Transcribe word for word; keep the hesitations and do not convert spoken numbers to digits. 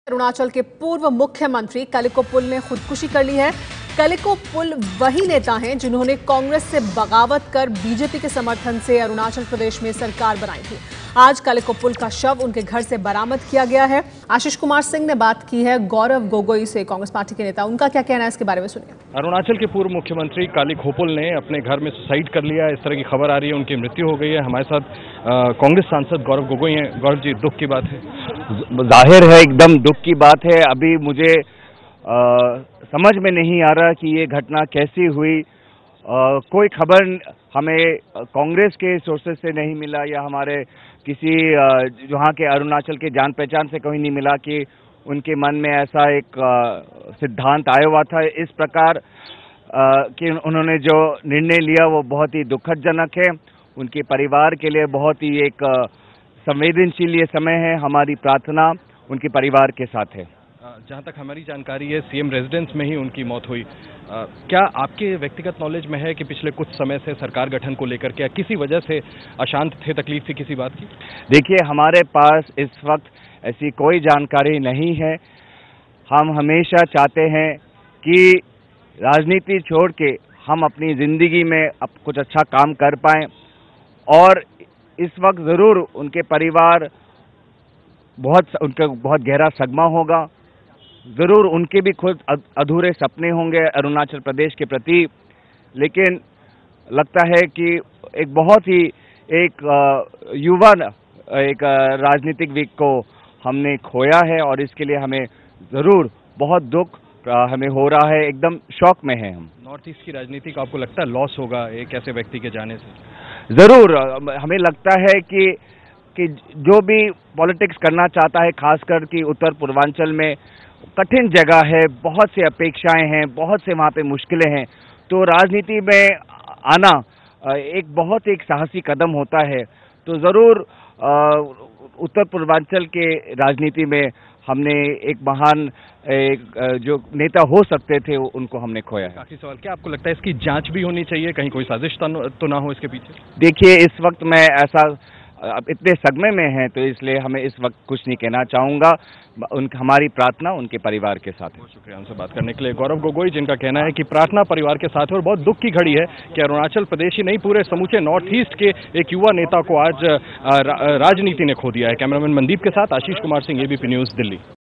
अरुणाचल के पूर्व मुख्यमंत्री कलिको पुल ने खुदकुशी कर ली है। कलिको पुल वही नेता हैं जिन्होंने कांग्रेस से बगावत कर बीजेपी के समर्थन से अरुणाचल प्रदेश में सरकार बनाई थी। आज कलिको पुल का शव उनके घर से बरामद किया गया है। आशीष कुमार सिंह ने बात की है गौरव गोगोई से, कांग्रेस पार्टी के नेता। उनका क्या कहना है इसके बारे में सुनिए। अरुणाचल के पूर्व मुख्यमंत्री कालिखो पुल ने अपने घर में सुसाइड कर लिया, इस तरह की खबर आ रही है, उनकी मृत्यु हो गई है। हमारे साथ कांग्रेस सांसद गौरव गोगोई हैं। गौरव जी, दुख की बात है। जाहिर है एकदम दुख की बात है। अभी मुझे आ, समझ में नहीं आ रहा कि ये घटना कैसी हुई। आ, कोई खबर हमें कांग्रेस के सोर्सेज से नहीं मिला या हमारे किसी जहाँ के अरुणाचल के जान पहचान से कहीं नहीं मिला कि उनके मन में ऐसा एक आ, सिद्धांत आया हुआ था। इस प्रकार आ, कि उन्होंने जो निर्णय लिया वो बहुत ही दुखदजनक है। उनके परिवार के लिए बहुत ही एक संवेदनशील ये समय है। हमारी प्रार्थना उनके परिवार के साथ है। जहाँ तक हमारी जानकारी है, सीएम रेजिडेंस में ही उनकी मौत हुई। आ, क्या आपके व्यक्तिगत नॉलेज में है कि पिछले कुछ समय से सरकार गठन को लेकर क्या किसी वजह से अशांत थे, तकलीफ थी किसी बात की? देखिए, हमारे पास इस वक्त ऐसी कोई जानकारी नहीं है। हम हमेशा चाहते हैं कि राजनीति छोड़ के हम अपनी ज़िंदगी में अब कुछ अच्छा काम कर पाएं, और इस वक्त ज़रूर उनके परिवार बहुत उनका बहुत गहरा सदमा होगा। ज़रूर उनके भी खुद अधूरे सपने होंगे अरुणाचल प्रदेश के प्रति, लेकिन लगता है कि एक बहुत ही एक युवा एक राजनीतिक विक को हमने खोया है, और इसके लिए हमें ज़रूर बहुत दुख हमें हो रहा है। एकदम शॉक में है हम। नॉर्थ ईस्ट की राजनीति का आपको लगता है लॉस होगा एक ऐसे व्यक्ति के जाने से? ज़रूर हमें लगता है कि कि जो भी पॉलिटिक्स करना चाहता है, खासकर कि उत्तर पूर्वांचल में कठिन जगह है, बहुत सी अपेक्षाएं हैं, बहुत से वहाँ पे मुश्किलें हैं, तो राजनीति में आना एक बहुत एक साहसी कदम होता है। तो ज़रूर उत्तर पूर्वांचल के राजनीति में हमने एक महान एक जो नेता हो सकते थे उनको हमने खोया है। काफी सवाल, क्या आपको लगता है इसकी जांच भी होनी चाहिए, कहीं कोई साजिश तो ना हो इसके पीछे? देखिए, इस वक्त मैं ऐसा अब इतने सदमे में हैं, तो इसलिए हमें इस वक्त कुछ नहीं कहना चाहूँगा। उन हमारी प्रार्थना उनके परिवार के साथ है। बहुत शुक्रिया हमसे बात करने के लिए। गौरव गोगोई, जिनका कहना है कि प्रार्थना परिवार के साथ है, और बहुत दुख की घड़ी है कि अरुणाचल प्रदेश ही नहीं, पूरे समूचे नॉर्थ ईस्ट के एक युवा नेता को आज राजनीति ने खो दिया है। कैमरामैन मनदीप के साथ आशीष कुमार सिंह, एबीपी न्यूज़, दिल्ली।